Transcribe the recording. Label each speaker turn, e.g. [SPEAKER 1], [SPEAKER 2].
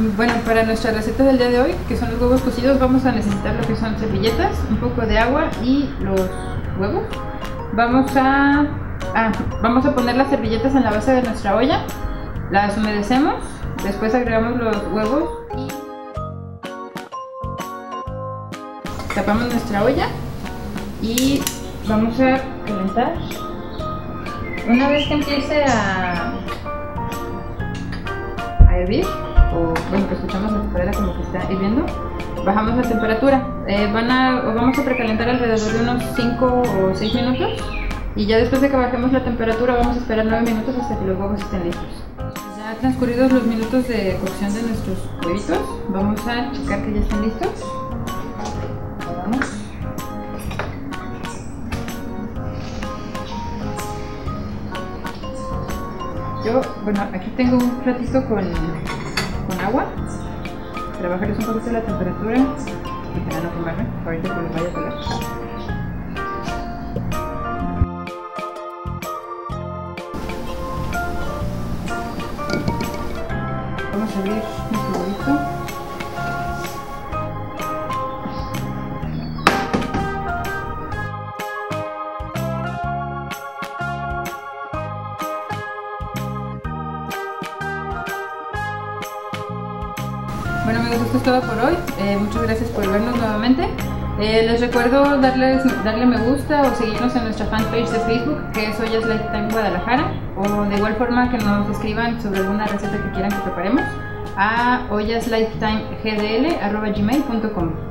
[SPEAKER 1] Bueno, para nuestra receta del día de hoy, que son los huevos cocidos, vamos a necesitar lo que son servilletas, un poco de agua y los huevos. Vamos a poner las servilletas en la base de nuestra olla, las humedecemos, después agregamos los huevos y tapamos nuestra olla y vamos a calentar. Una vez que empiece a hervir, o bueno, que escuchamos la tapadera como que está hirviendo, bajamos la temperatura. Vamos a precalentar alrededor de unos 5 o 6 minutos y ya después de que bajemos la temperatura vamos a esperar 9 minutos hasta que los huevos estén listos. Ya transcurridos los minutos de cocción de nuestros huevitos, vamos a checar que ya estén listos. Vamos. Bueno, aquí tengo un platito con agua para bajarles un poquito la temperatura y para no quemarme, ahorita que los vaya a pegar. Vamos a abrir nuestro huevito. Bueno amigos, esto es todo por hoy. Muchas gracias por vernos nuevamente. Les recuerdo darle me gusta o seguirnos en nuestra fanpage de Facebook, que es Ollas Lifetime Guadalajara, o de igual forma que nos escriban sobre alguna receta que quieran que preparemos a ollaslifetimegdl@gmail.com.